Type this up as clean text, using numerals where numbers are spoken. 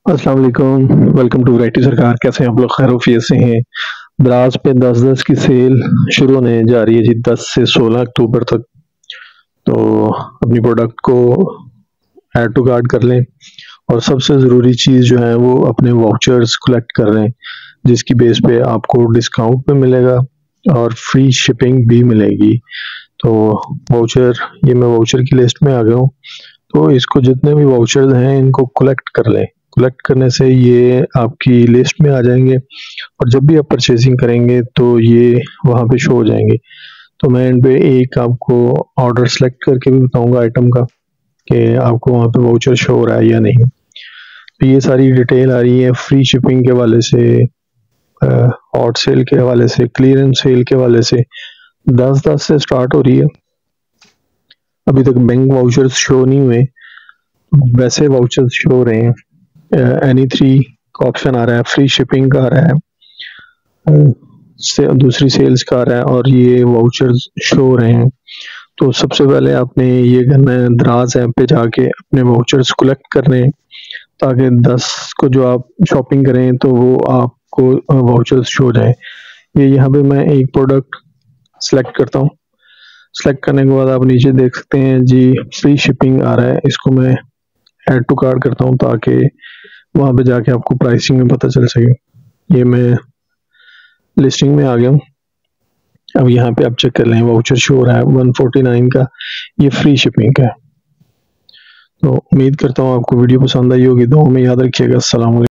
अस्सलाम वालेकुम। Welcome to variety सरकार। कैसे हैं आप लोग? खैर से हैं। द्रास पे 10-10 की सेल शुरू होने जा रही है जी, 10 से 16 अक्टूबर तक। तो अपनी प्रोडक्ट को ऐड टू कार्ट कर लें, और सबसे ज़रूरी चीज़ जो है वो अपने वाउचर्स कलेक्ट कर लें, जिसकी बेस पे आपको डिस्काउंट भी मिलेगा और फ्री शिपिंग भी मिलेगी। तो वाउचर, ये मैं वाउचर की लिस्ट में आ गया हूँ। तो इसको जितने भी वाउचर्स हैं इनको कलेक्ट कर लें। कलेक्ट करने से ये आपकी लिस्ट में आ जाएंगे, और जब भी आप परचेजिंग करेंगे तो ये वहाँ पे शो हो जाएंगे। तो मैं इन पे एक आपको ऑर्डर सेलेक्ट करके भी बताऊंगा आइटम का, कि आपको वहाँ पे वाउचर शो हो रहा है या नहीं। तो ये सारी डिटेल आ रही है फ्री शिपिंग के हवाले से, हॉट सेल के हवाले से, क्लियरेंस सेल के हवाले से। 10-10 से स्टार्ट हो रही है। अभी तक बैंक वाउचर्स शो नहीं हुए, वैसे वाउचर्स शो हो रहे हैं। एनी3 का ऑप्शन आ रहा है, फ्री शिपिंग का आ रहा है, से दूसरी सेल्स का आ रहा है, और ये वाउचर्स शो हो रहे हैं। तो सबसे पहले आपने ये करना है, द्रास ऐप पे जाके अपने वाउचर्स कलेक्ट करने हैं, ताकि 10 को जो आप शॉपिंग करें तो वो आपको वाउचर्स शो हो जाए। ये यहाँ पे मैं एक प्रोडक्ट सेलेक्ट करता हूँ। सेलेक्ट करने के बाद आप नीचे देख सकते हैं जी, फ्री शिपिंग आ रहा है। इसको मैं ऐड टू कार्ट करता हूँ, ताकि वहाँ पे जाके आपको प्राइसिंग में पता चल सके। ये मैं लिस्टिंग में आ गया हूँ। अब यहाँ पे आप चेक कर लें, वाउचर शो हो रहा है 149 का, ये फ्री शिपिंग का है। तो उम्मीद करता हूँ आपको वीडियो पसंद आई होगी। दुआ में याद रखिएगा। अस्सलाम वालेकुम।